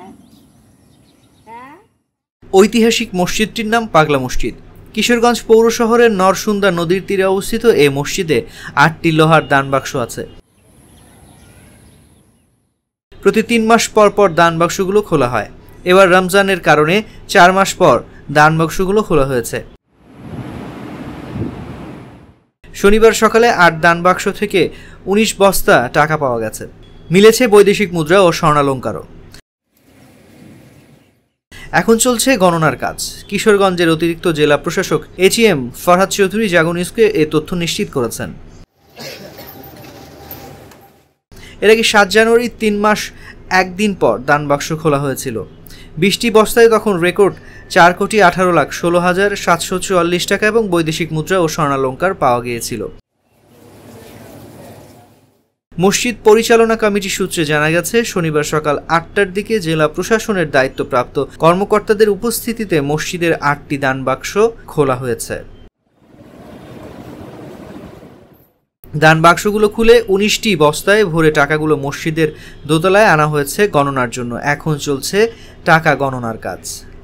ঐতিহাসিক মসজিদটির নাম পাগলা মসজিদ। কিশোরগঞ্জ পৌর শহরের নরসুন্দা নদীর তীরে অবস্থিত এই মসজিদে 8টি লোহার দান বাক্স আছে। প্রতি 3 মাস পর পর দান বাক্সগুলো খোলা হয়। এবার রমজানের কারণে 4 মাস পর দান বাক্সগুলো খোলা হয়েছে। শনিবার সকালে 8 দান বাক্স থেকে 19 বস্তা টাকা পাওয়া গেছে। মিলেছে বৈদেশিক মুদ্রা ও স্বর্ণালংকারও। এখন চলছে গণনার কাজ। কিশোরগঞ্জের অতিরিক্ত জেলা প্রশাসক AGM ফরহাদ চৌধুরী জাগো নিউজকে এই তথ্য নিশ্চিত করেছেন। এর আগে 7 জানুয়ারি 3 মাস 1 দিন পর দান বাক্স খোলা হয়েছিল। 20টি বস্তায় তখন রেকর্ড 4,18,16,744 টাকা এবং বৈদেশিক মুদ্রা ও স্বর্ণালংকার পাওয়া গিয়েছিল। মসজিদ পরিচালনা কমিটি সূত্রে জানা গেছে, শনিবার সকাল 8টার দিকে জেলা প্রশাসনের দায়িত্বপ্রাপ্ত কর্মকর্তাদের উপস্থিতিতে মসজিদের 8টি দান বাক্স খোলা হয়েছে। দান বাক্সগুলো খুলে 19টি বস্তায় ভরে টাকাগুলো মসজিদের দোতলায় আনা হয়েছে গণনার জন্য। এখন চলছে টাকা গণনার কাজ।